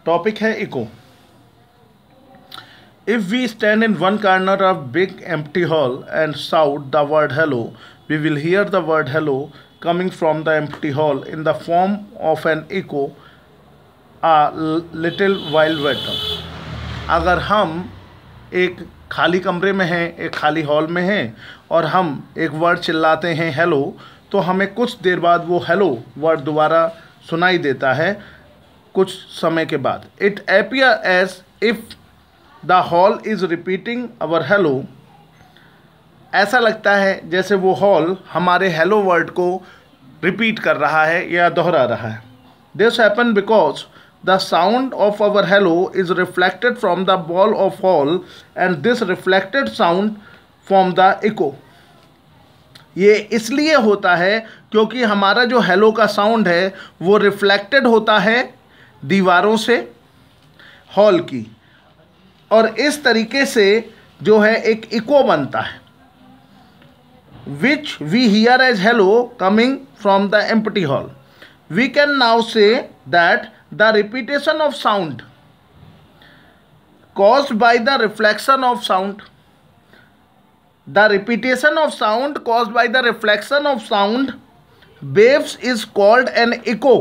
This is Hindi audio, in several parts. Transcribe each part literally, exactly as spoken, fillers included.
टॉपिक है echo. If we stand in one corner of big empty hall and shout the word hello, we will hear the word hello coming from the empty hall in the form of an echo a little while later. अगर हम एक खाली कमरे में हैं, एक खाली हॉल में हैं और हम एक वर्ड चिल्लाते हैं हेलो, तो हमें कुछ देर बाद वो हेलो वर्ड दोबारा सुनाई देता है कुछ समय के बाद. It appears as if the hall is repeating our hello. ऐसा लगता है जैसे वो हॉल हमारे हेलो वर्ड को रिपीट कर रहा है या दोहरा रहा है. This happen because the sound of our hello is reflected from the wall of hall and this reflected sound from the echo. ये इसलिए होता है क्योंकि हमारा जो हेलो का साउंड है वो रिफ्लेक्टेड होता है दीवारों से हॉल की, और इस तरीके से जो है एक इको बनता है which we hear as hello coming from the empty hall. We can now say that the repetition of sound caused by the reflection of sound the repetition of sound caused by the reflection of sound waves is called an echo.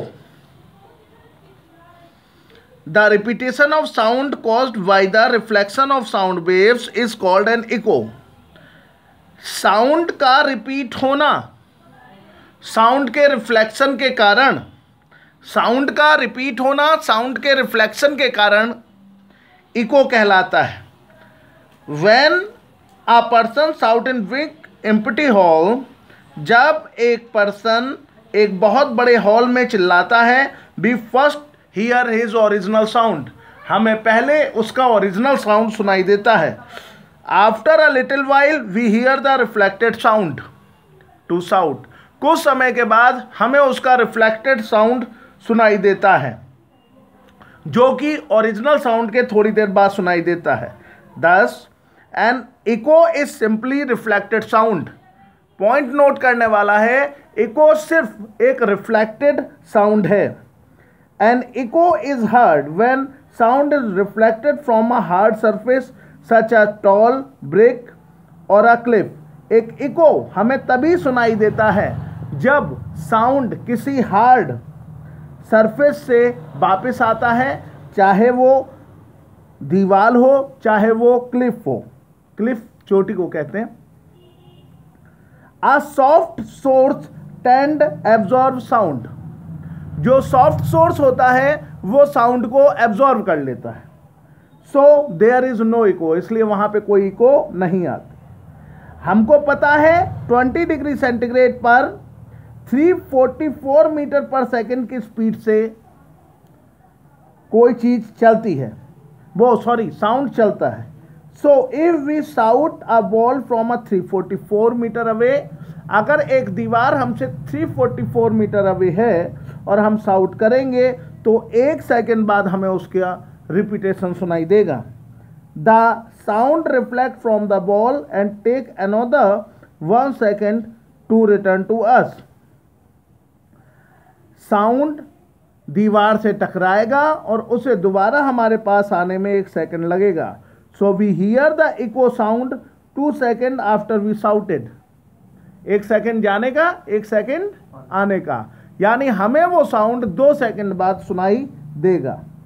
The repetition of sound caused by the reflection of sound waves is called an echo. Sound का रिपीट होना साउंड के रिफ्लेक्शन के कारण साउंड का रिपीट होना साउंड के रिफ्लेक्शन के कारण इको कहलाता है. When a person shout in big empty hall, जब एक पर्सन एक बहुत बड़े हॉल में चिल्लाता है, we first hear his original sound. हमें पहले उसका ओरिजिनल साउंड सुनाई देता है. After a little while we hear the reflected sound to shout. कुछ समय के बाद हमें उसका रिफ्लेक्टेड साउंड सुनाई देता है जो कि ओरिजिनल साउंड के थोड़ी देर बाद सुनाई देता है. Thus an echo is simply reflected sound. Point note करने वाला है, इको सिर्फ एक रिफ्लेक्टेड साउंड है. An echo is heard when sound is reflected from a hard surface such as tall brick or a cliff. एक इको हमें तभी सुनाई देता है जब साउंड किसी हार्ड सरफेस से वापस आता है, चाहे वो दीवार हो चाहे वो क्लिफ हो. क्लिफ चोटी को कहते हैं. A soft source tend absorb sound. जो सॉफ्ट सोर्स होता है वो साउंड को एब्जॉर्ब कर लेता है. So there is no echo, इसलिए वहां पे कोई इको नहीं आती. हमको पता है ट्वेंटी डिग्री सेंटीग्रेड पर थ्री फोर्टी फोर मीटर पर सेकेंड की स्पीड से कोई चीज चलती है, वो सॉरी साउंड चलता है. So if we shout a wall from a three forty four metre away, अगर एक दीवार हमसे three forty four metre away है और हम शाउट करेंगे तो एक सेकेंड बाद हमें उसका रिपीटेशन सुनाई देगा. The sound reflect from the wall and take another one second to return to us. Sound दीवार से टकराएगा और उसे दोबारा हमारे पास आने में एक सेकेंड लगेगा. So we hear the echo sound two second after we shouted. एक सेकेंड जाने का एक सेकेंड आने का, यानी हमें वो साउंड दो सेकेंड बाद सुनाई देगा.